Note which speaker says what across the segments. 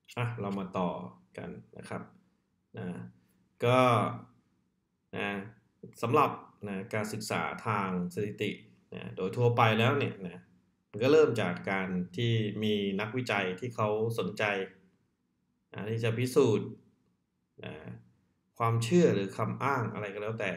Speaker 1: เรามาต่อกันนะครับนะก็นะสำหรับการศึกษาทางสถิติโดยทั่วไปแล้วเนี่ยมันก็เริ่มจากการที่มีนักวิจัยที่เขาสนใจที่จะพิสูจน์นะความเชื่อหรือคำอ้างอะไรก็แล้วแต่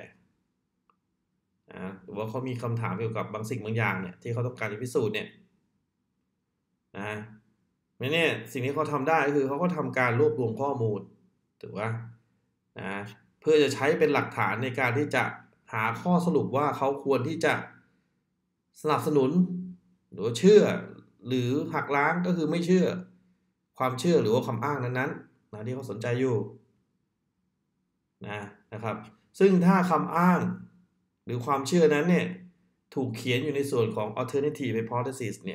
Speaker 1: หรือว่าเขามีคำถามเกี่ยวกับบางสิ่งบางอย่างเนี่ยที่เขาต้องการจะพิสูจน์เนี่ยนะเนี่ยสิ่งที่เขาทำได้ก็คือเขาก็ทำการรวบรวมข้อมูลถือว่านะเพื่อจะใช้เป็นหลักฐานในการที่จะหาข้อสรุปว่าเขาควรที่จะสนับสนุนหรือเชื่อหรือหักล้างก็คือไม่เชื่อความเชื่อหรือว่าคำอ้างนั้นๆที่เขาสนใจอยู่นะครับซึ่งถ้าคำอ้างหรือความเชื่อนั้นเนี่ยถูกเขียนอยู่ในส่วนของ alternative hypothesis เนี่ย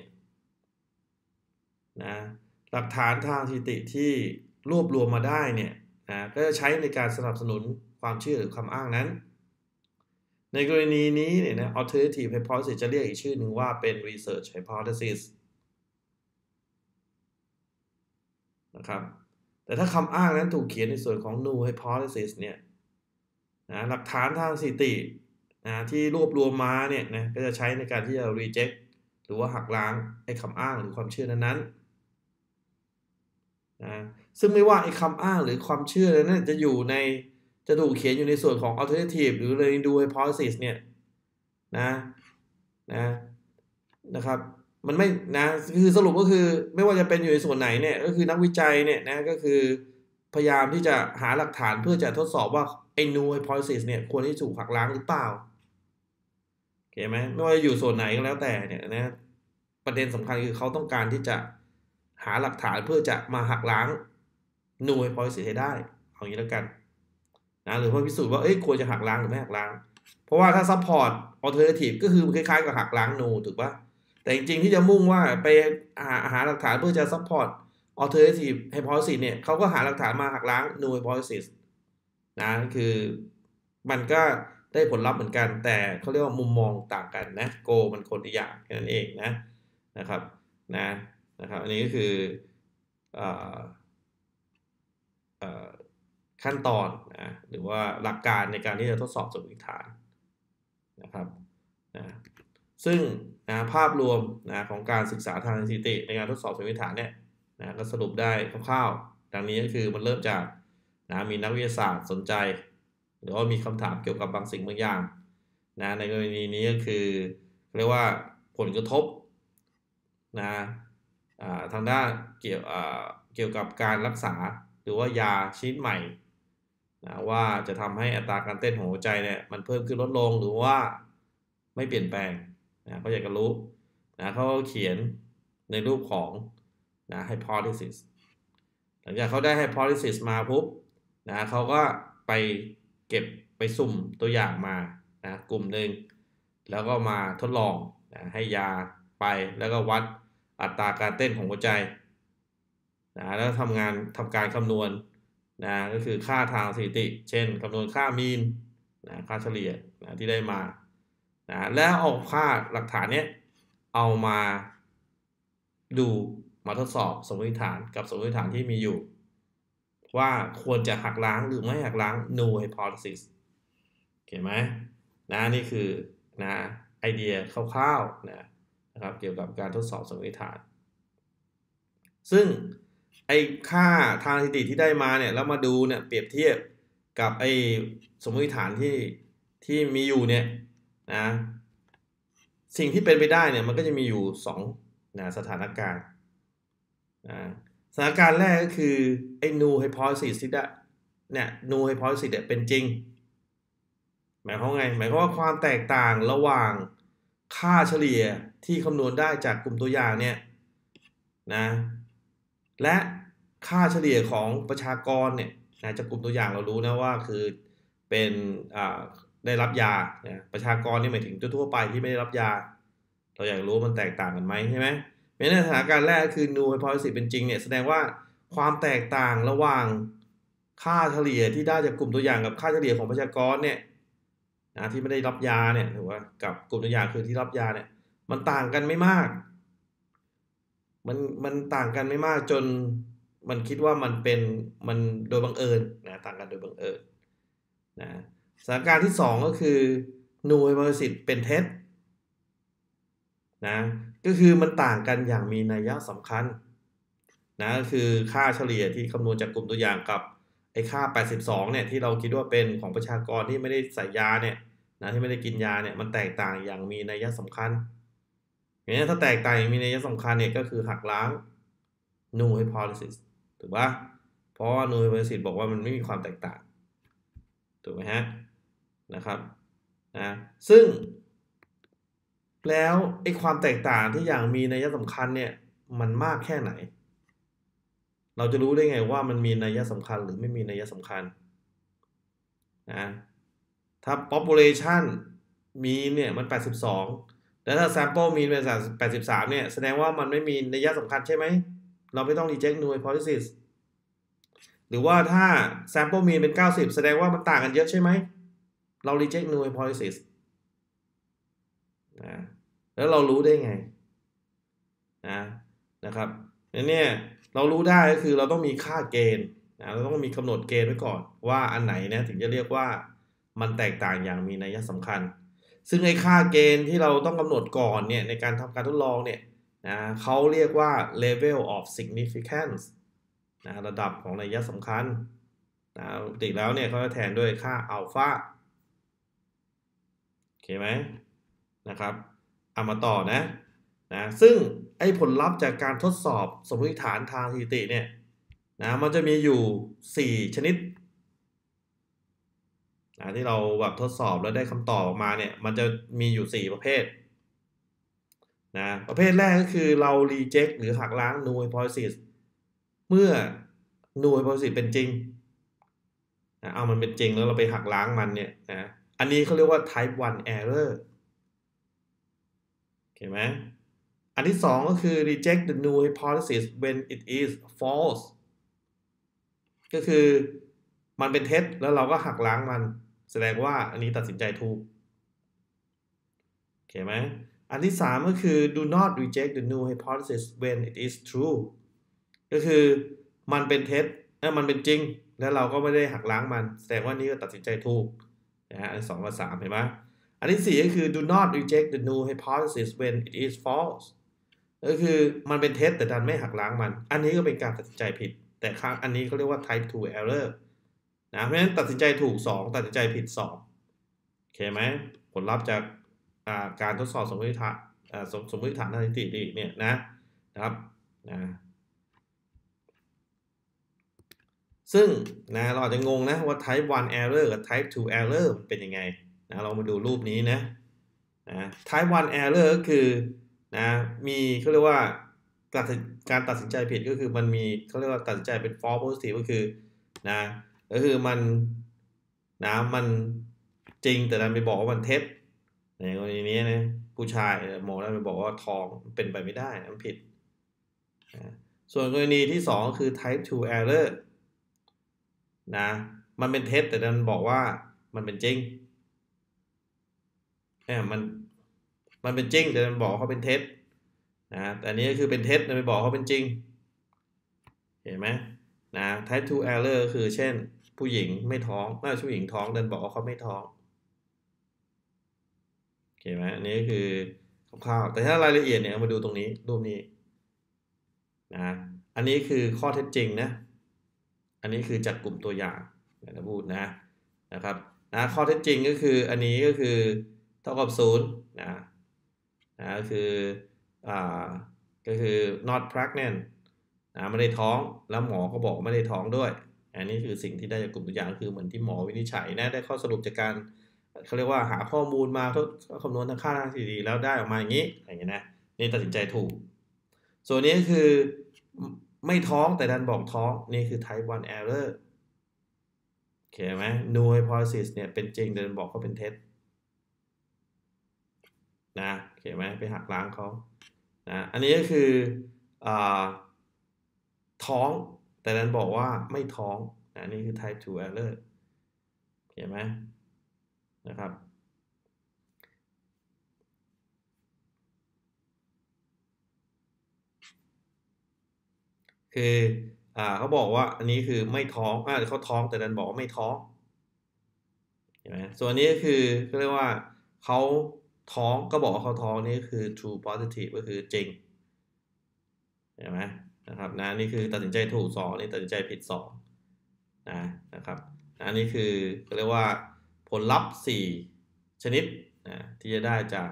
Speaker 1: หลักฐานทางสถิติที่รวบรวมมาได้เนี่ยก็จะใช้ในการสนับสนุนความเชื่อหรือคำอ้างนั้นในกรณีนี้เนี่ยalternative hypothesis จะเรียกอีกชื่อหนึ่งว่าเป็น research hypothesis นะครับแต่ถ้าคำอ้างนั้นถูกเขียนในส่วนของ null hypothesis เนี่ยหลักฐานทางสถิติที่รวบรวมมาเนี่ยก็จะใช้ในการที่จะ reject หรือว่าหักล้างไอ้คำอ้างหรือความเชื่อนั้นซึ่งไม่ว่าไอ้คำอ้างหรือความเชื่อนั้นจะถูกเขียนอยู่ในส่วนของ alternative หรือ null hypothesis เนี่ยนะนะนะครับมันไม่คือสรุปก็คือไม่ว่าจะเป็นอยู่ในส่วนไหนเนี่ยก็คือนักวิจัยเนี่ยก็คือพยายามที่จะหาหลักฐานเพื่อจะทดสอบว่าไอ้ null hypothesis เนี่ยควรที่ถูกหักล้างหรือเปล่าโอเคไหมไม่ว่าจะอยู่ส่วนไหนก็แล้วแต่เนี่ยประเด็นสำคัญคือเขาต้องการที่จะหาหลักฐานเพื่อจะมาหักล้าง null hypothesis ให้ได้เอางี้แล้วกันหรือว่าพิสูจน์ว่าควรจะหักล้างหรือไม่หักล้างเพราะว่าถ้า support alternative ก็คือคล้ายๆกับหักล้าง null ถูกปะแต่จริงๆที่จะมุ่งว่าไปหาหลักฐานเพื่อจะ support alternative hypothesis เนี่ยเขาก็หาหลักฐานมาหักล้าง null hypothesis คือมันก็ได้ผลลัพธ์เหมือนกันแต่เขาเรียกว่ามุมมองต่างกันนะโกมันคนละอย่างแค่นั้นเองนะครับนะครับอันนี้ก็คือขั้นตอนหรือว่าหลักการในการที่จะทดสอบสมมติฐานนะครับซึ่งภาพรวมของการศึกษาทางสถิติในการทดสอบสมมติฐานเนี่ยก็สรุปได้คร่าวๆดังนี้ก็คือมันเริ่มจากมีนักวิทยาศาสตร์สนใจหรือว่ามีคำถามเกี่ยวกับบางสิ่งบางอย่างในกรณีนี้ก็คือเรียกว่าผลกระทบทางด้านเกี่ยวกับการรักษาหรือว่ายาชนิดใหม่ว่าจะทำให้อัตราการเต้นของหัวใจเนี่ยมันเพิ่มขึ้นลดลงหรือว่าไม่เปลี่ยนแปลงเขาอยากจะรู้เขาเขียนในรูปของhypothesis หลังจากเขาได้ hypothesis มาปุ๊บเขาก็ไปเก็บไปสุ่มตัวอย่างมากลุ่มหนึ่งแล้วก็มาทดลองให้ยาไปแล้วก็วัดอัตราการเต้นของหัวใจแล้วทำการคำนวณก็คือค่าทางสถิติเช่นคำนวณค่ามีนค่าเฉลี่ยที่ได้มาแล้วเอาค่าหลักฐานนี้เอามาดูมาทดสอบสมมติฐานกับสมมติฐานที่มีอยู่ว่าควรจะหักล้างหรือไม่หักล้าง null hypothesis โอเคไหมนี่คือไอเดียคร่าวๆนะครับเกี่ยวกับการทดสอบสมมติฐานซึ่งไอ้ค่าทางสถิติที่ได้มาเนี่ยแล้วมาดูเนี่ยเปรียบเทียบกับไอ้สมมติฐานที่มีอยู่เนี่ยสิ่งที่เป็นไปได้เนี่ยมันก็จะมีอยู่2สถานการณ์สถานการณ์แรกก็คือไอ้ null hypothesis ที่null hypothesis เนี่ยเป็นจริงหมายความไงหมายความว่าความแตกต่างระหว่างค่าเฉลี่ยที่คำนวณได้จากกลุ่มตัวอย่างเนี่ยและค่าเฉลี่ยของประชากรเนี่ยจากกลุ่มตัวอย่างเรารู้นะว่าคือเป็นได้รับยาประชากรนี่หมายถึงทั่วไปที่ไม่ได้รับยาเราอยากรู้มันแตกต่างกันไหมใช่ไหมในสถานการณ์แรกคือ null hypothesis เป็นจริงเนี่ยแสดงว่าความแตกต่างระหว่างค่าเฉลี่ยที่ได้จากกลุ่มตัวอย่างกับค่าเฉลี่ยของประชากรเนี่ยที่ไม่ได้รับยาเนี่ยหรือว่ากับกลุ่มตัวอย่างคือที่รับยาเนี่ยมันต่างกันไม่มากมันต่างกันไม่มากจนมันคิดว่ามันโดยบังเอิญนะต่างกันโดยบังเอิญนะสถานการณ์ที่2ก็คือหน่วยบริสิทธิ์เป็นเท็จนะก็คือมันต่างกันอย่างมีนัยสำคัญนะก็คือค่าเฉลี่ยที่คำนวณจากกลุ่มตัวอย่างกับไอ้ค่า82เนี่ยที่เราคิดว่าเป็นของประชากรที่ไม่ได้ใส่ยาเนี่ยนะที่ไม่ได้กินยาเนี่ยมันแตกต่างอย่างมีนัยสำคัญอย่างนี้ถ้าแตกต่างอย่างมีนัยสำคัญเนี่ยก็คือหักล้าง null hypothesis ถูกปะเพราะว่า null hypothesis บอกว่ามันไม่มีความแตกต่างถูกไหมฮะนะครับนะซึ่งแล้วไอ้ความแตกต่างที่อย่างมีนัยสำคัญเนี่ยมันมากแค่ไหนเราจะรู้ได้ไงว่ามันมีนัยสำคัญหรือไม่มีนัยสำคัญนะถ้า population mean เนี่ยมัน82แล้วถ้า sample mean เป็น83เนี่ยแสดงว่ามันไม่มีนัยสำคัญใช่ไหมเราไม่ต้อง reject null hypothesis หรือว่าถ้า sample mean เป็น90แสดงว่ามันต่างกันเยอะใช่ไหมเรา reject null hypothesis นะแล้วเรารู้ได้ไงนะครับเนี่ยเรารู้ได้ก็คือเราต้องมีค่าเกณฑ์นะเราต้องมีกำหนดเกณฑ์ไว้ก่อนว่าอันไหนนะถึงจะเรียกว่ามันแตกต่างอย่างมีนัยสำคัญซึ่งไอ้ค่าเกณฑ์ที่เราต้องกำหนดก่อนเนี่ยในการทำการทดลองเนี่ยนะเขาเรียกว่า level of significance นะระดับของนัยสำคัญนะปกติแล้วเนี่ยเขาจะแทนด้วยค่าอัลฟาโอเคไหมนะครับเอามาต่อนะซึ่งไอ้ผลลัพธ์จากการทดสอบสมมติฐานทางสถิติเนี่ยนะมันจะมีอยู่4ชนิดที่เราแบบทดสอบแล้วได้คำตอบออกมาเนี่ยมันจะมีอยู่4ประเภทประเภทแรกก็คือเรา reject หรือหักล้าง null hypothesis เมื่อ null hypothesis เป็นจริงเอามันเป็นจริงแล้วเราไปหักล้างมันเนี่ยอันนี้เขาเรียกว่า type 1 error โอเคไหมอันที่2ก็คือ reject the null hypothesis when it is false ก็คือมันเป็นเท็จแล้วเราก็หักล้างมันแสดงว่าอันนี้ตัดสินใจถูกโอเคไหมอันที่3ก็คือ do not reject the null hypothesis when it is true ก็คือมันเป็นเท็จมันเป็นจริงแล้วเราก็ไม่ได้หักล้างมันแสดงว่านี่ก็ตัดสินใจถูกอันที่2กับ3เห็นไหมอันที่4ก็คือ do not reject the null hypothesis when it is false ก็คือมันเป็นเท็จแต่ดันไม่หักล้างมันอันนี้ก็เป็นการตัดสินใจผิดแต่ครั้งอันนี้เขาเรียกว่า type 2 error เพราะฉะนั้นตัดสินใจถูก2ตัดสินใจผิด2โอเคไหมผลลัพธ์จากการทดสอบสมมติฐานสมมติฐานทางสถิติเนี่ยนะครับซึ่งเราอาจจะงงนะว่า type 1 error กับ type 2 error เป็นยังไงเรามาดูรูปนี้นะ type 1 error ก็คือมีเขาเรียกว่าการตัดสินใจผิดก็คือมันมีเขาเรียกว่าตัดสินใจเป็น false positive ก็คือก็คือมันจริงแต่ดันไปบอกว่ามันเท็จในกรณีนี้นะผู้ชายหมอแล้วไปบอกว่าทองเป็นไปไม่ได้มันผิดส่วนกรณีที่2คือ type 2 error มันเป็นเท็จแต่ดันบอกว่ามันเป็นจริงมันเป็นจริงแต่มันบอกเขาเป็นเท็จแต่อันนี้ก็คือเป็นเท็จแต่ไม่บอกเขาเป็นจริงเห็นไหมtype 2 error คือเช่นผู้หญิงไม่ท้องผู้หญิงท้องดันบอกว่าเขาไม่ท้องโอเคไหมอันนี้คือคร่าวๆแต่ถ้ารายละเอียดเนี่ยมาดูตรงนี้รูปนี้อันนี้คือข้อเท็จจริงนะอันนี้คือจากกลุ่มตัวอย่างนะพูดนะครับข้อเท็จจริงก็คืออันนี้ก็คือเท่ากับ0ก็คือ not pregnant ไม่ได้ท้องแล้วหมอก็บอกไม่ได้ท้องด้วยอันนี้คือสิ่งที่ได้จากกลุ่มตัวอย่างคือเหมือนที่หมอวินิจฉัยได้ข้อสรุปจากการเขาเรียกว่าหาข้อมูลมาทดคำนวณทางค่าทางสถิติแล้วได้ออกมาอย่างนี้นะนี่ตัดสินใจถูกส่วนนี้คือไม่ท้องแต่ดันบอกท้องนี่คือ type 1 error โอเคไหม null hypothesis เนี่ยเป็นจริงแต่ดันบอกเขาเป็นเท็จโอเคไหมไปหักล้างเขาอันนี้ก็คือท้องแต่ดันบอกว่าไม่ท้องนี่คือ type 2 error โอเคไหมนะครับคือเขาบอกว่าอันนี้คือไม่ท้องเขาท้องแต่ดันบอกว่าไม่ท้องเห็นไหมส่วนนี้ก็คือเขาเรียกว่าเขาท้องก็บอกว่าเขาท้องนี่คือ true positive ก็คือจริงเห็นไหมนะครับนี่คือตัดสินใจถูก2นี่ตัดสินใจผิด2นะครับอันนี้คือเขาเรียกว่าผลลัพธ์4ชนิดที่จะได้จาก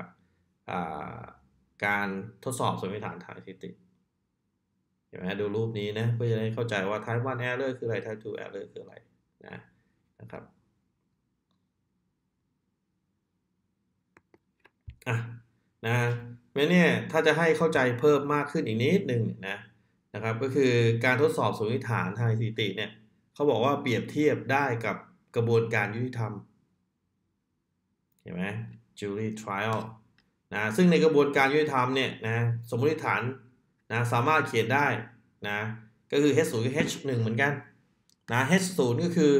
Speaker 1: การทดสอบสมมติฐานทางสถิติเห็นไหมดูรูปนี้นะเพื่อจะได้เข้าใจว่า type 1 error คืออะไร type 2 error คืออะไรนะครับเนี่ยถ้าจะให้เข้าใจเพิ่มมากขึ้นอีกนิดนึงนะครับก็คือการทดสอบสมมติฐานทางสถิติเนี่ยเขาบอกว่าเปรียบเทียบได้กับกระบวนการยุติธรรมเห็นไหม jury trial ซึ่งในกระบวนการยุติธรรมเนี่ยสมมติฐานสามารถเขียนได้ก็คือ H0 กับ H1 เหมือนกันH0 ก็คือ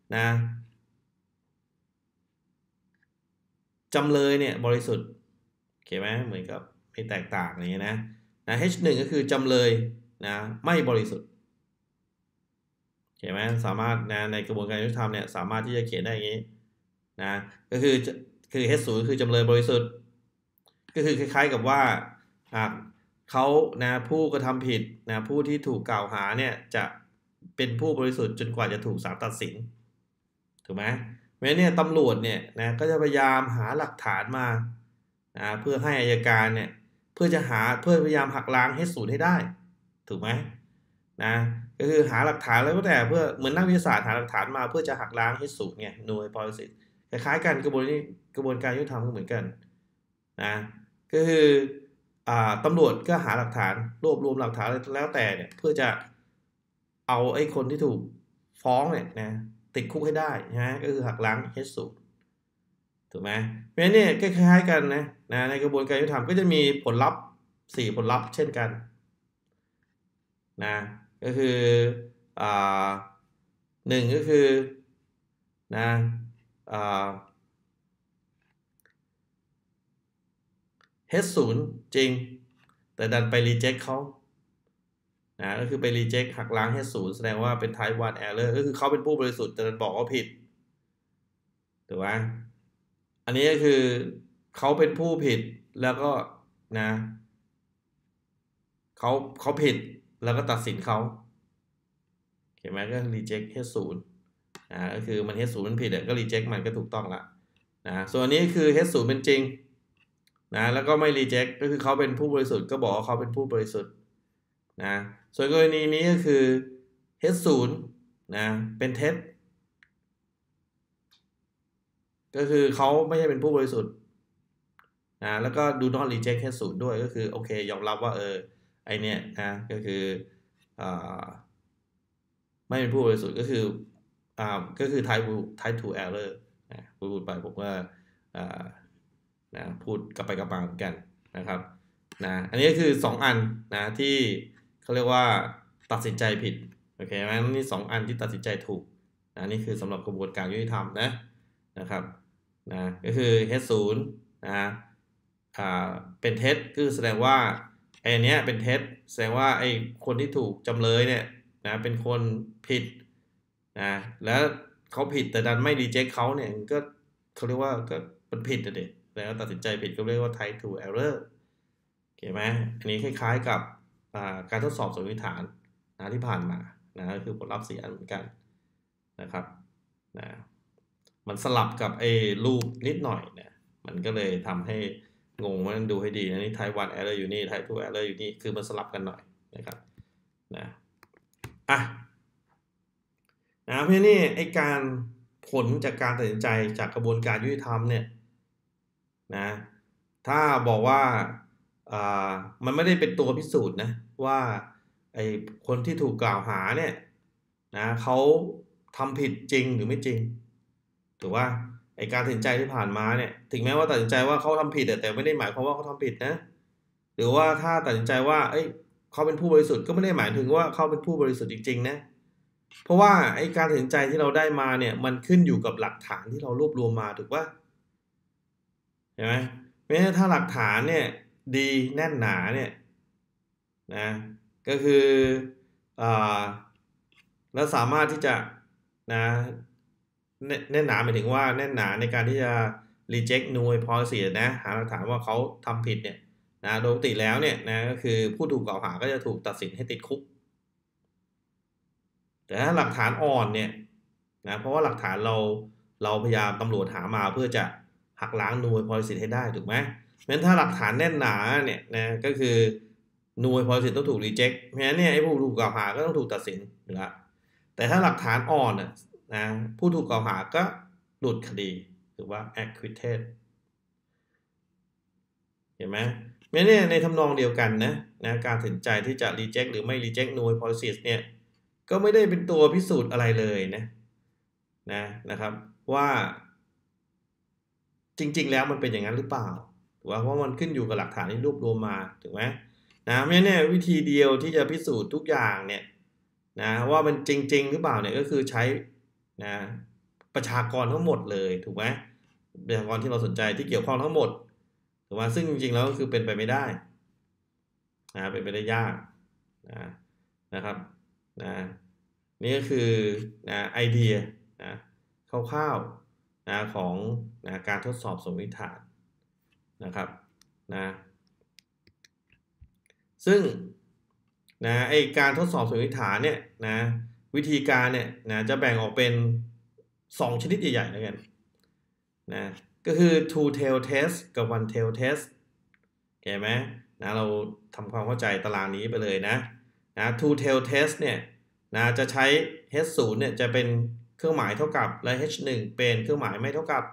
Speaker 1: จำเลยเนี่ยบริสุทธิ์โอเคไหมเหมือนกับไม่แตกต่างอย่างเงี้ยนะ H1 ก็คือจำเลยไม่บริสุทธิ์เห็นไหมสามารถในกระบวนการยุติธรรมเนี่ยสามารถที่จะเขียนได้อย่างนี้ก็คือH0 คือจำเลยบริสุทธิ์ก็คือคล้ายๆกับว่าเขาผู้กระทำผิดผู้ที่ถูกกล่าวหาเนี่ยจะเป็นผู้บริสุทธิ์จนกว่าจะถูกศาลตัดสินถูกไหมเพราะฉะนั้นเนี่ยตำรวจเนี่ยก็จะพยายามหาหลักฐานมาเพื่อให้อัยการเนี่ยเพื่อพยายามหักล้างH0ให้ได้ถูกไหมก็คือหาหลักฐานแล้วก็แต่เพื่อเหมือนนักวิทยาศาสตร์หาหลักฐานมาเพื่อจะหักล้างH0ไง null hypothesis คล้ายๆกันกระบวนการยุติธรรมก็เหมือนกันก็คือตำรวจก็หาหลักฐานรวบรวมหลักฐานแล้วแต่เนี่ยเพื่อจะเอาไอ้คนที่ถูกฟ้องเนี่ยติดคุกให้ได้ก็คือหักล้างH0ถูกไหมเพราะฉะนั้นเนี่ยก็คล้ายๆกันในกระบวนการยุติธรรมก็จะมีผลลัพธ์4ผลลัพธ์เช่นกันก็คือ1ก็คือH0 จริงแต่ดันไปรีเจ็คเขาก็คือไปรีเจ็คหักล้าง H0 แสดงว่าเป็น type 1 error ก็คือเขาเป็นผู้บริสุทธิ์แต่ดันบอกว่าผิดถูกไหมอันนี้ก็คือเขาเป็นผู้ผิดแล้วก็เขาผิดแล้วก็ตัดสินเขาเห็นไหมก็รีเจ็คH0ก็คือมันH0มันผิดก็รีเจ็คมันก็ถูกต้องละส่วนนี้คือ H0 เป็นจริงแล้วก็ไม่รีเจ็คก็คือเขาเป็นผู้บริสุทธิ์ก็บอกว่าเขาเป็นผู้บริสุทธิ์ส่วนกรณีนี้ก็คือ H0 เป็นเท็จก็คือเขาไม่ใช่เป็นผู้บริสุทธิ์แล้วก็ do not reject H0 ด้วยก็คือโอเคยอมรับว่าไอเนี้ยก็คือไม่เป็นผู้บริสุทธิ์ก็คือ type 2 error พูดไปผมว่าพูดกลับไปกลับมาเหมือนกันนะครับอันนี้ก็คือ2อันที่เขาเรียกว่าตัดสินใจผิดโอเคไหมนี่2อันที่ตัดสินใจถูกนี่คือสำหรับกระบวนการยุติธรรมนะครับก็คือ H0 เป็นเท็จคือแสดงว่าไอ้นี้เป็นเท็จแสดงว่าไอ้คนที่ถูกจำเลยเนี่ยเป็นคนผิดแล้วเขาผิดแต่ดันไม่รีเจ็คเขาเนี่ยก็เขาเรียกว่าก็มันผิดเด็กแล้วตัดสินใจผิดก็เรียกว่า type 2 error โอเคไหมอันนี้คล้ายๆกับการทดสอบสมมติฐานที่ผ่านมาก็คือผลลัพธ์4อันเหมือนกันนะครับมันสลับกับไอ้รูปนิดหน่อยมันก็เลยทำให้งงว่าดูให้ดีนี่ type 1 error อยู่นี่ type 2 error อยู่นี่คือมันสลับกันหน่อยนะครับเพราะนี่ไอ้การผลจากการตัดสินใจจากกระบวนการยุติธรรมเนี่ยถ้าบอกว่ามันไม่ได้เป็นตัวพิสูจน์นะว่าไอ้คนที่ถูกกล่าวหาเนี่ยเขาทำผิดจริงหรือไม่จริงถูกว่าไอ้การตัดสินใจที่ผ่านมาเนี่ยถึงแม้ว่าตัดสินใจว่าเขาทำผิดแต่ไม่ได้หมายความว่าเขาทำผิดนะหรือว่าถ้าตัดสินใจว่าเขาเป็นผู้บริสุทธิ์ก็ไม่ได้หมายถึงว่าเขาเป็นผู้บริสุทธิ์จริงๆนะเพราะว่าไอ้การตัดสินใจที่เราได้มาเนี่ยมันขึ้นอยู่กับหลักฐานที่เรารวบรวมมาถูกป่ะเห็นไหมแม้ถ้าหลักฐานเนี่ยดีแน่นหนาเนี่ยก็คือแล้วสามารถที่จะนะแน่นหนาหมายถึงว่าแน่นหนาในการที่จะ reject null hypothesis นะหาหลักฐานว่าเขาทำผิดเนี่ยนะโดยปกติแล้วเนี่ยนะก็คือผู้ถูกกล่าวหาก็จะถูกตัดสินให้ติดคุกแต่ถ้าหลักฐานอ่อนเนี่ยนะเพราะว่าหลักฐานเราพยายามตำรวจหามาเพื่อจะหักล้าง null hypothesis ให้ได้ถูกไหมงั้นถ้าหลักฐานแน่นหนาเนี่ยนะก็คือ null hypothesis ต้องถูก reject เพราะฉะนั้นเนี่ยไอ้ผู้ถูกกล่าวหาก็ต้องถูกตัดสินอยู่แล้วแต่ถ้าหลักฐานอ่อนนะผู้ถูกกล่าวหาก็หลุดคดีหรือว่า acquitted เห็นไหมเนี่ยในทำนองเดียวกันนะการตัดสินใจที่จะ reject หรือไม่ reject null hypothesis เนี่ยก็ไม่ได้เป็นตัวพิสูจน์อะไรเลยนะครับว่าจริงๆแล้วมันเป็นอย่างนั้นหรือเปล่าถูกไหมเพราะมันขึ้นอยู่กับหลักฐานที่รวบรวมมาถูกไหมเพราะฉะนั้นเนี่ยวิธีเดียวที่จะพิสูจน์ทุกอย่างเนี่ยนะว่ามันจริงๆหรือเปล่าเนี่ยก็คือใช้นะประชากรทั้งหมดเลยถูกไหมประชากรที่เราสนใจที่เกี่ยวข้องทั้งหมดถูกไหมซึ่งจริงๆแล้วก็คือเป็นไปไม่ได้เป็นไปได้ยากนะครับนี่ก็คือไอเดียคร่าวๆของการทดสอบสมมติฐานนะครับซึ่งไอการทดสอบสมมติฐานเนี่ยวิธีการเนี่ยจะแบ่งออกเป็น2ชนิดใหญ่ๆแล้วกันก็คือ two tail test กับ one tail test เห็นไหมเราทำความเข้าใจตารางนี้ไปเลยนะ two tail test เนี่ยจะใช้ h0 เนี่ยจะเป็นเครื่องหมายเท่ากับและ h1 เป็นเครื่องหมายไม่เท่ากับ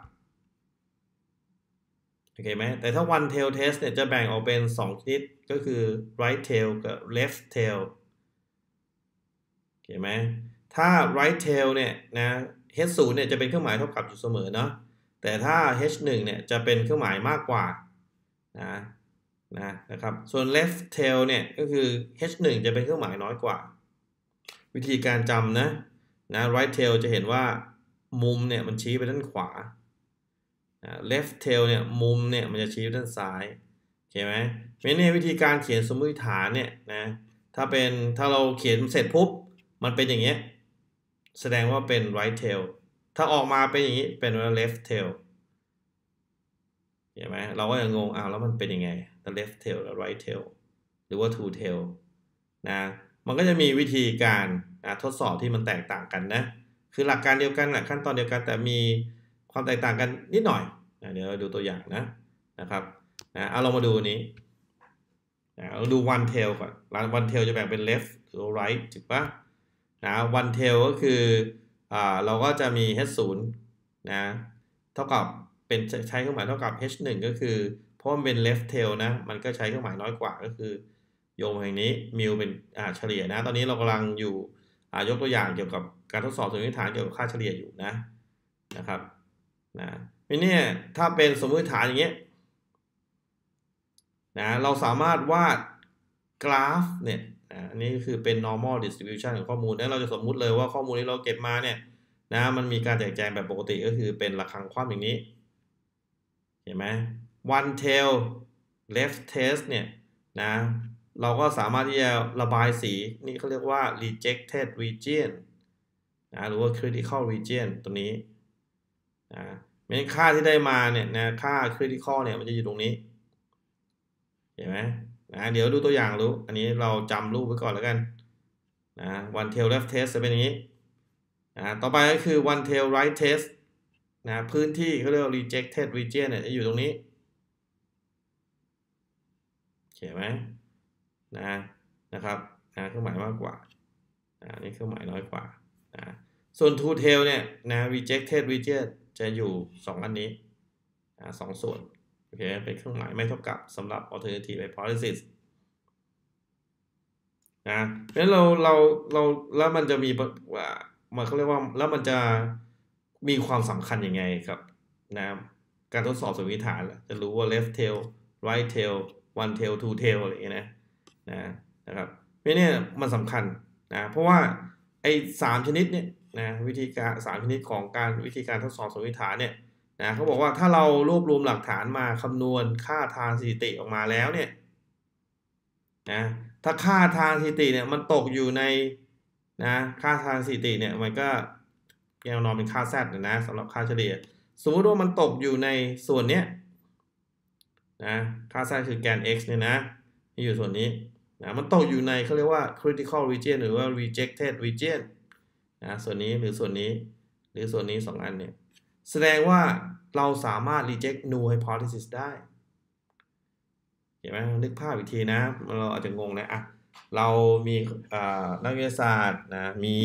Speaker 1: โอเคไหมแต่ถ้า one tail test เนี่ยจะแบ่งออกเป็น2ชนิดก็คือ right tail กับ left tail โอเคไหมถ้า right tail เนี่ยh0 เนี่ยจะเป็นเครื่องหมายเท่ากับอยู่เสมอเนาะแต่ถ้า h1 เนี่ยจะเป็นเครื่องหมายมากกว่านะครับส่วน left tail เนี่ยก็คือ h1 จะเป็นเครื่องหมายน้อยกว่าวิธีการจำนะ right tail จะเห็นว่ามุมเนี่ยมันชี้ไปด้านขวาleft tail เนี่ยมุมเนี่ยมันจะชี้ไปด้านซ้ายโอเคไหมเนี่ยวิธีการเขียนสมมติฐานเนี่ยถ้าเราเขียนเสร็จปุ๊บมันเป็นอย่างเงี้ยแสดงว่าเป็น right tail ถ้าออกมาเป็นอย่างนี้เป็น left tail เห็นไหมเราก็ยังงงแล้วมันเป็นยังไง left tail และ right tail หรือว่า two tail มันก็จะมีวิธีการทดสอบที่มันแตกต่างกันนะคือหลักการเดียวกันแหละขั้นตอนเดียวกันแต่มีความแตกต่างกันนิดหน่อยเดี๋ยวเราดูตัวอย่างนะครับเอาลองมาดูนี้เราดู one tail ก่อน one tail จะแบ่งเป็น left หรือ right ถูกปะone tail ก็คือเราก็จะมี h0 เท่ากับเป็นใช้เครื่องหมายเท่ากับ h1 ก็คือเพราะมันเป็น left tail มันก็ใช้เครื่องหมายน้อยกว่าก็คือโยงอย่างนี้มิวเป็นเฉลี่ยตอนนี้เรากำลังอยู่ยกตัวอย่างเกี่ยวกับการทดสอบสมมติฐานเกี่ยวกับค่าเฉลี่ยอยู่นะครับเนี่ยถ้าเป็นสมมติฐานอย่างเงี้ยเราสามารถวาดกราฟเนี่ยอันนี้คือเป็น normal distribution ของข้อมูลแล้วเราจะสมมุติเลยว่าข้อมูลที่เราเก็บมาเนี่ยมันมีการแจกแจงแบบปกติก็คือเป็นระฆังคว่ำอย่างนี้เห็นไหม one tail left test เนี่ยเราก็สามารถที่จะระบายสีนี่เขาเรียกว่า rejected region หรือว่า critical region ตัวนี้เป็นค่าที่ได้มาเนี่ยค่า critical เนี่ยมันจะอยู่ตรงนี้เห็นไหมเดี๋ยวดูตัวอย่างรู้อันนี้เราจำรูปไว้ก่อนแล้วกันone tail left test จะเป็นอย่างนี้ต่อไปก็คือ one tail right test พื้นที่เขาเรียกว่า rejected region เนี่ยจะอยู่ตรงนี้เห็นไหมนะครับเครื่องหมายมากกว่านี่เครื่องหมายน้อยกว่าส่วน two tail เนี่ยrejected region จะอยู่2อันนี้2ส่วนโอเคเป็นเครื่องหมายไม่เท่ากับสำหรับ alternative hypothesis เพราะฉะนั้นเราแล้วมันจะมีมันเขาเรียกว่าแล้วมันจะมีความสำคัญยังไงครับการทดสอบสมมติฐานจะรู้ว่า left tail right tail one tail two tail อะไรอย่างเงี้ยนะครับเพราะเนี่ยมันสำคัญเพราะว่าไอ้3ชนิดเนี่ยวิธีการ3ชนิดของวิธีการทดสอบสมมติฐานเนี่ยเขาบอกว่าถ้าเรารวบรวมหลักฐานมาคำนวณค่าทางสถิติออกมาแล้วเนี่ยถ้าค่าทางสถิติเนี่ยมันตกอยู่ในนะค่าทางสถิติเนี่ยมันก็แนวนอนเป็นค่า z นะสำหรับค่าเฉลี่ยสมมติว่ามันตกอยู่ในส่วนเนี้ยนะค่า z คือแกน x เนี่ยนะที่อยู่ส่วนนี้นะมันตกอยู่ในเขาเรียกว่า critical region หรือว่า rejected region นะส่วนนี้หรือส่วนนี้หรือส่วนนี้2อันเนี่ยแสดงว่าเราสามารถ reject null hypothesis ได้เห็นไหมนึกภาพอีกทีนะเราอาจจะงงนะอ่ะเรามีนักวิทยาศาสตร์นะมี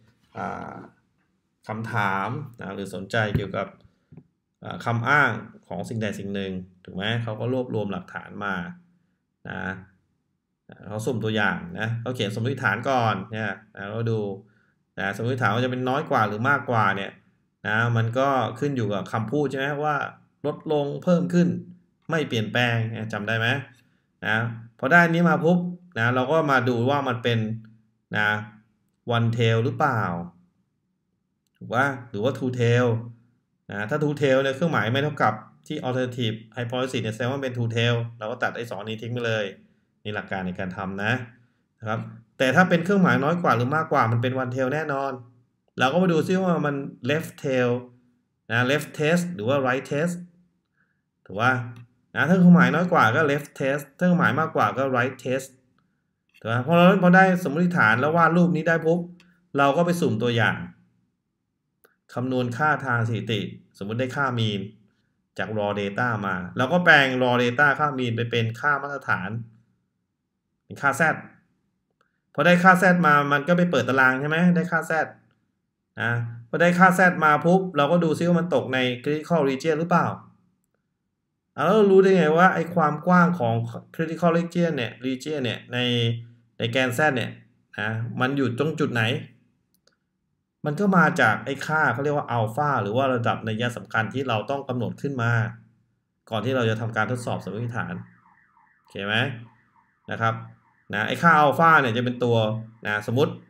Speaker 1: คำถามนะหรือสนใจเกี่ยวกับคำอ้างของสิ่งใดสิ่งหนึ่งถูกไหมเขาก็รวบรวมหลักฐานมานะเขาสุ่มตัวอย่างนะเขาเขียนสมมติฐานก่อนเนี่ยนะเราดูนะสมมติฐานว่าจะเป็นน้อยกว่าหรือมากกว่าเนี่ยนะมันก็ขึ้นอยู่กับคำพูดใช่ไหมว่าลดลงเพิ่มขึ้นไม่เปลี่ยนแปลงจำได้ไหมนะพอได้นี้มาปุ๊บนะเราก็มาดูว่ามันเป็นนะ one tail หรือเปล่าถูกว่าหรือว่า two tail นะถ้า two tail เนี่ยเครื่องหมายไม่เท่ากับที่ alternative hypothesis เนี่ยแสดงว่าเป็น two tail เราก็ตัดไอ้2นี้ทิ้งไปเลยนี่หลักการในการทำนะครับแต่ถ้าเป็นเครื่องหมายน้อยกว่าหรือมากกว่ามันเป็น one tail แน่นอนเราก็มาดูซิว่ามัน left tail นะ left test หรือว่า right test ถูกว่านะถ้าเครื่องหมายน้อยกว่าก็ left test ถ้าเครื่องหมายมากกว่าก็ right test ถูกไหมพอได้สมมติฐานแล้ววาดรูปนี้ได้ปุ๊บเราก็ไปสุ่มตัวอย่างคำนวณค่าทางสถิติสมมุติได้ค่ามีนจาก raw data มาเราก็แปลง raw data ค่ามีนไปเป็นค่ามาตรฐานเป็นค่า z พอได้ค่า z มามันก็ไปเปิดตารางใช่ไหมได้ค่า z นะพอได้ค่า z มาปุ๊บเราก็ดูซิว่ามันตกใน critical region หรือเปล่าแล้วเรารู้ได้ไงว่าไอ้ความกว้างของ critical region เนี่ยในแกน z เนี่ยนะมันอยู่ตรงจุดไหนมันก็มาจากไอ้ค่าเขาเรียกว่าอัลฟาหรือว่าระดับนัยสำคัญที่เราต้องกำหนดขึ้นมาก่อนที่เราจะทำการทดสอบสมมติฐานโอเคไหมนะครับไอ้ค่าอัลฟาเนี่ยจะเป็นตัวสมมติ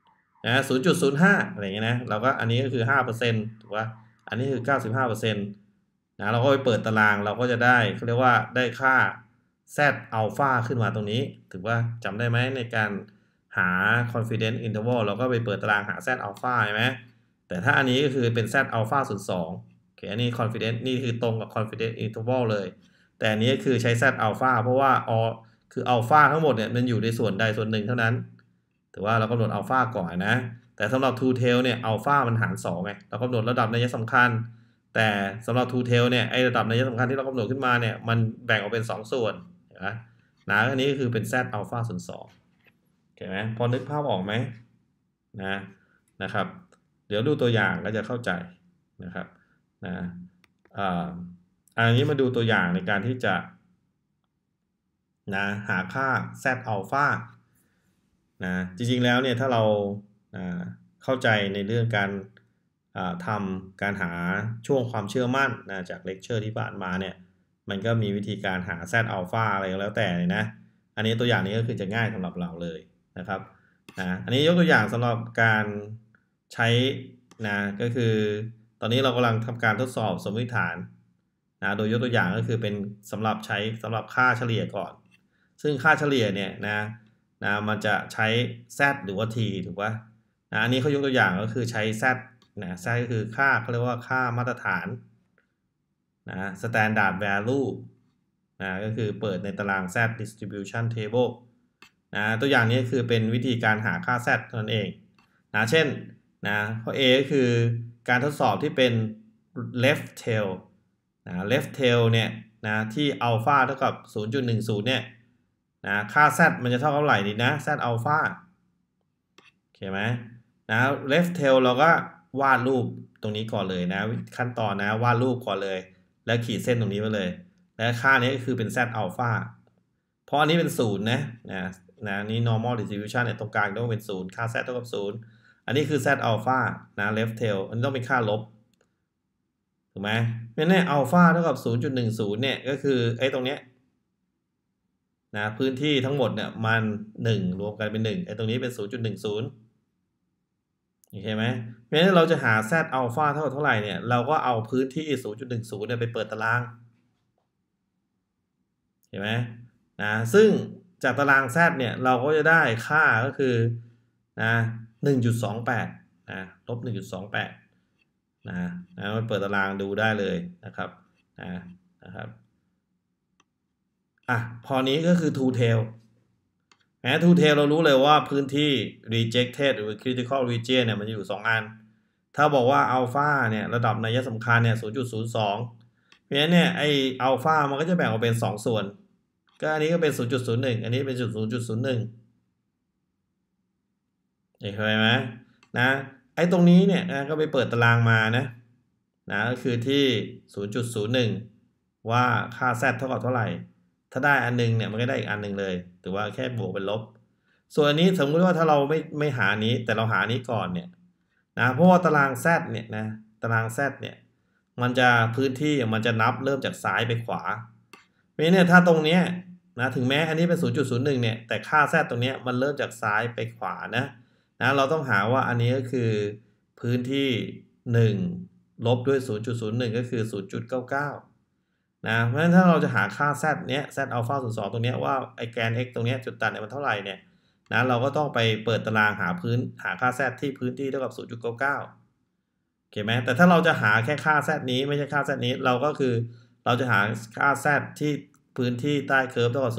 Speaker 1: 0.05 อะไรอย่างเงี้ยนะเราก็อันนี้ก็คือ 5% ถูกป่ะอันนี้คือ 95% เราก็ไปเปิดตารางเราก็จะได้เขาเรียกว่าได้ค่า z อัลฟาขึ้นมาตรงนี้ถือว่าจำได้ไหมในการหา confidence interval เราก็ไปเปิดตารางหา z อัลฟาใช่ไหมแต่ถ้าอันนี้ก็คือเป็น z อัลฟาส่วน2โอเคอันนี้ confidence นี่คือตรงกับ confidence interval เลยแต่อันนี้คือใช้ z อัลฟาเพราะว่าคืออัลฟาทั้งหมดเนี่ยมันอยู่ในส่วนใดส่วนหนึ่งเท่านั้นถือว่าเรากำหนดอัลฟาก่อนนะแต่สำหรับ two tail เนี่ยอัลฟามันหาร2ไงเรากำหนดระดับนัยสำคัญแต่สำหรับ two tail เนี่ยไอระดับนัยสำคัญที่เรากำหนดขึ้นมาเนี่ยมันแบ่งออกเป็น2ส่วนนะอันนี้ก็คือเป็น z อัลฟาส่วน2เห็นไหมพอนึกภาพออกไหมนะครับเดี๋ยวดูตัวอย่างก็จะเข้าใจนะครับอันนี้มาดูตัวอย่างในการที่จะหาค่า z อัลฟาจริงๆแล้วเนี่ยถ้าเราเข้าใจในเรื่องการทำการหาช่วงความเชื่อมั่นจากเลคเชอร์ที่ผ่านมาเนี่ยมันก็มีวิธีการหา z อัลฟาอะไรก็แล้วแต่เลยนะอันนี้ตัวอย่างนี้ก็คือจะง่ายสำหรับเราเลยนะครับอันนี้ยกตัวอย่างสำหรับการใช้ก็คือตอนนี้เรากำลังทำการทดสอบสมมติฐานโดยยกตัวอย่างก็คือเป็นสำหรับค่าเฉลี่ยก่อนซึ่งค่าเฉลี่ยเนี่ยมันจะใช้ z หรือว่า t ถูกป่ะอันนี้เขายกตัวอย่างก็คือใช้ z z ก็คือค่าเขาเรียกว่าค่ามาตรฐานstandard value ก็คือเปิดในตาราง z distribution table ตัวอย่างนี้คือเป็นวิธีการหาค่า z เท่านั้นเองเช่นข้อ A ก็คือการทดสอบที่เป็น left tail left tail เนี่ยที่อัลฟาเท่ากับ 0.10 เนี่ยค่า z มันจะเท่ากับเท่าไหร่ดีนะ z อัลฟาโอเคไหมleft tail เราก็วาดรูปตรงนี้ก่อนเลยขั้นตอนวาดรูปก่อนเลยแล้วขีดเส้นตรงนี้ไว้เลยและค่านี้ก็คือเป็น z อัลฟาเพราะอันนี้เป็น0นี่ normal distribution เนี่ยตรงกลางต้องเป็น0ค่า z เท่ากับ0อันนี้คือ z อัลฟาleft tail อันนี้ต้องเป็นค่าลบถูกไหมงั้นเนี่ยอัลฟาเท่ากับ 0.10 เนี่ยก็คือไอ้ตรงเนี้ยพื้นที่ทั้งหมดเนี่ยมัน1รวมกันเป็น1ไอ้ตรงนี้เป็น 0.10โอเคไหมเพราะฉะนั้นเราจะหา z อัลฟาเท่าไหร่เนี่ยเราก็เอาพื้นที่ 0.10 เนี่ยไปเปิดตารางเห็นไหมซึ่งจากตาราง z เนี่ยเราก็จะได้ค่าก็คือ 1.28 นะลบ 1.28 นะเปิดตารางดูได้เลยนะครับนะครับพอนี้ก็คือ two tail two tail เรารู้เลยว่าพื้นที่ rejected หรือ critical region เนี่ยมันอยู่2 อันถ้าบอกว่าอัลฟาเนี่ยระดับนัยสำคัญเนี่ย 0.02 เพราะฉะนั้นเนี่ยไออัลฟามันก็จะแบ่งออกเป็น2 ส่วนก็อันนี้ก็เป็น 0.01 อันนี้เป็น 0.01 เห็นไหมนะไอ้ตรงนี้เนี่ยก็ไปเปิดตารางมานะก็คือที่ 0.01 ว่าค่า z เท่ากับเท่าไหร่ถ้าได้อันนึงเนี่ยมันก็ได้อีกอันนึงเลยถือว่าแค่บวกเป็นลบส่วนอันนี้สมมติว่าถ้าเราไม่หานี้แต่เราหานี้ก่อนเนี่ยเพราะว่าตาราง z เนี่ยตาราง z เนี่ยมันจะพื้นที่มันจะนับเริ่มจากซ้ายไปขวาเพราะฉะนั้นเนี่ยถ้าตรงเนี้ยถึงแม้อันนี้เป็น 0.01 เนี่ยแต่ค่า z ตรงเนี้ยมันเริ่มจากซ้ายไปขวานะเราต้องหาว่าอันนี้ก็คือพื้นที่1ลบด้วย 0.01 ก็คือ 0.99 เพราะฉะนั้นถ้าเราจะหาค่า z เนี้ย z อัลฟา02ตรงเนี้ยว่าไอแกน x ตรงเนี้ยจุดตัดเนี่ยมันเท่าไหร่เนี่ยเราก็ต้องไปเปิดตารางหาค่า z ที่พื้นที่เท่ากับ 0.99 โอเคไหมแต่ถ้าเราจะหาแค่ค่า z นี้ไม่ใช่ค่า z นี้เราก็คือเราจะหาค่า z ที่พื้นที่ใต้เคอร์ฟเท่ากับ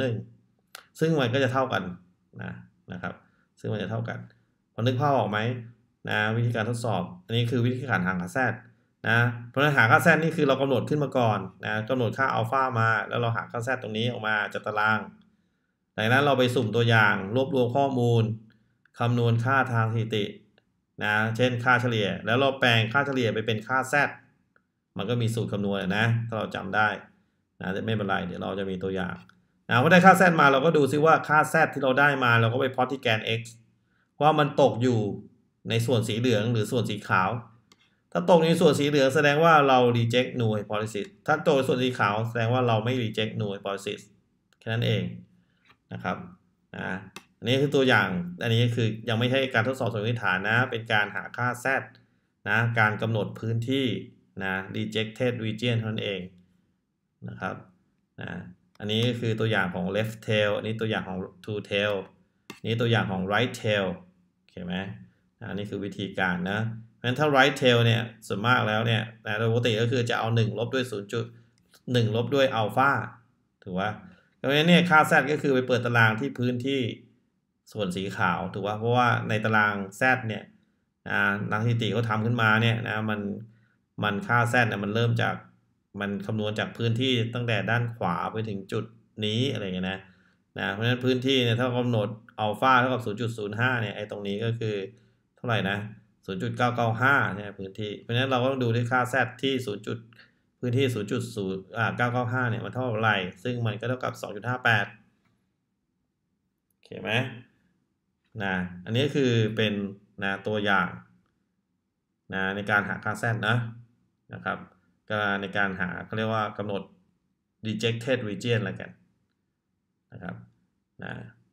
Speaker 1: 0.01 ซึ่งมันก็จะเท่ากันนะครับซึ่งมันจะเท่ากันพอนึกภาพออกไหมวิธีการทดสอบอันนี้คือวิธีการหาค่า z เพราะฉะนั้นหาค่า z นี่คือเรากำหนดขึ้นมาก่อนกำหนดค่าอัลฟามาแล้วเราหาค่า z ตรงนี้ออกมาจากตารางจากนั้นเราไปสุ่มตัวอย่างรวบรวมข้อมูลคำนวณค่าทางสถิติเช่นค่าเฉลี่ยแล้วเราแปลงค่าเฉลี่ยไปเป็นค่า z มันก็มีสูตรคำนวณถ้าเราจำได้ไม่เป็นไรเดี๋ยวเราจะมีตัวอย่างพอได้ค่า z มาเราก็ดูซิว่าค่า z ที่เราได้มาเราก็ไปพลอตที่แกน x ว่ามันตกอยู่ในส่วนสีเหลืองหรือส่วนสีขาวถ้าตกในส่วนสีเหลืองแสดงว่าเรา reject null hypothesis ถ้าตกในส่วนสีขาวแสดงว่าเราไม่ reject null hypothesis แค่นั้นเองนะครับอันนี้คือตัวอย่างอันนี้คือยังไม่ใช่การทดสอบสมมติฐานเป็นการหาค่า z การกำหนดพื้นที่rejected region เท่านั้นเองนะครับอันนี้คือตัวอย่างของ left tail อันนี้ตัวอย่างของ two tail นี่ตัวอย่างของ right tail โอเคไหมอันนี้คือวิธีการเพราะฉะนั้นถ้า right tail เนี่ยส่วนมากแล้วเนี่ยโดยปกติก็คือจะเอา1ลบด้วย 0.1 ลบด้วยอัลฟาถูกป่ะเพราะฉะนั้นเนี่ยค่า z ก็คือไปเปิดตารางที่พื้นที่ส่วนสีขาวถูกป่ะเพราะว่าในตาราง z เนี่ยนักสถิติเขาทำขึ้นมาเนี่ยมันค่า z เนี่ยมันเริ่มจากมันคำนวณจากพื้นที่ตั้งแต่ด้านขวาไปถึงจุดนี้อะไรอย่างเงี้ยเพราะฉะนั้นพื้นที่เนี่ยถ้ากำหนดอัลฟาเท่ากับ 0.05 เนี่ยไอ้ตรงนี้ก็คือเท่าไหร่นะ 0.995 เนี่ยพื้นที่เพราะฉะนั้นเราก็ต้องดูที่ค่า z ที่พื้นที่ 0.995 เนี่ยมันเท่าไหร่ซึ่งมันก็เท่ากับ 2.58 โอเคไหมอันนี้คือเป็นตัวอย่างในการหาค่า z นะครับก็ในการหาเขาเรียกว่ากำหนด rejected region อะไรกันนะครับ